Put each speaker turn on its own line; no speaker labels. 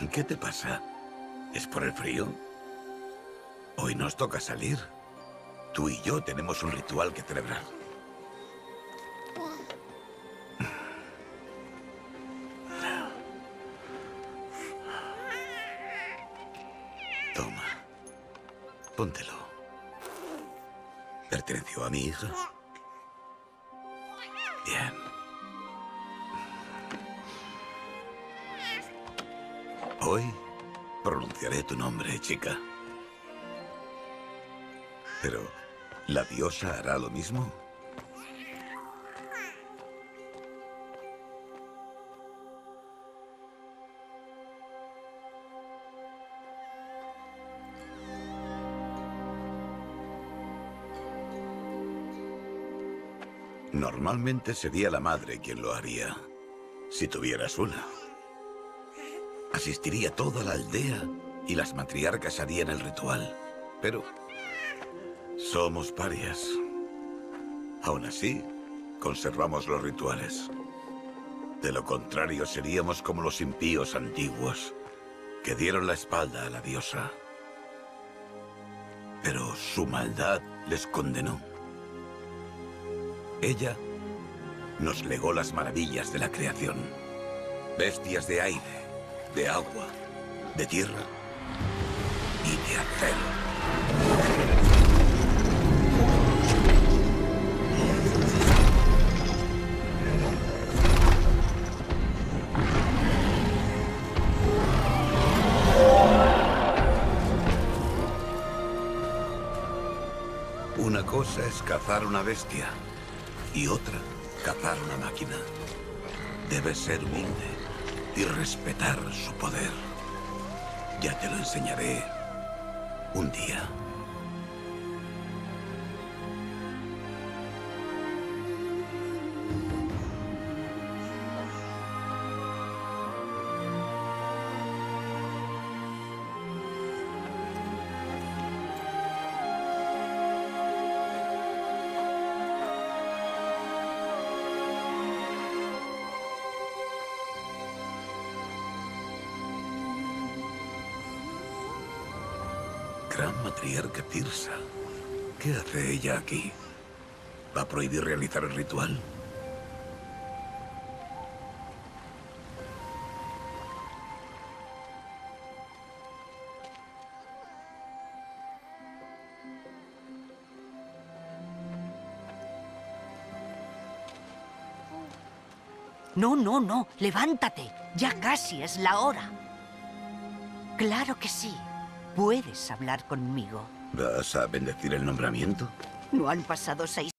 ¿Qué te pasa? ¿Es por el frío? Hoy nos toca salir. Tú y yo tenemos un ritual que celebrar. Toma. Póntelo. ¿Perteneció a mi hija? Bien. Hoy pronunciaré tu nombre, chica. Pero, ¿la diosa hará lo mismo? Normalmente sería la madre quien lo haría, si tuvieras una. Asistiría toda la aldea y las matriarcas harían el ritual. Pero somos parias. Aún así, conservamos los rituales. De lo contrario, seríamos como los impíos antiguos, que dieron la espalda a la diosa. Pero su maldad les condenó. Ella nos legó las maravillas de la creación. Bestias de aire, de agua, de tierra y de acero. Una cosa es cazar una bestia y otra, cazar una máquina. Debes ser humilde y respetar su poder. Ya te lo enseñaré un día. Gran matriarca Tirsa. ¿Qué hace ella aquí? ¿Va a prohibir realizar el ritual?
No, no, no. Levántate. Ya casi es la hora. Claro que sí. Puedes hablar conmigo.
¿Vas a bendecir el nombramiento?
No han pasado 6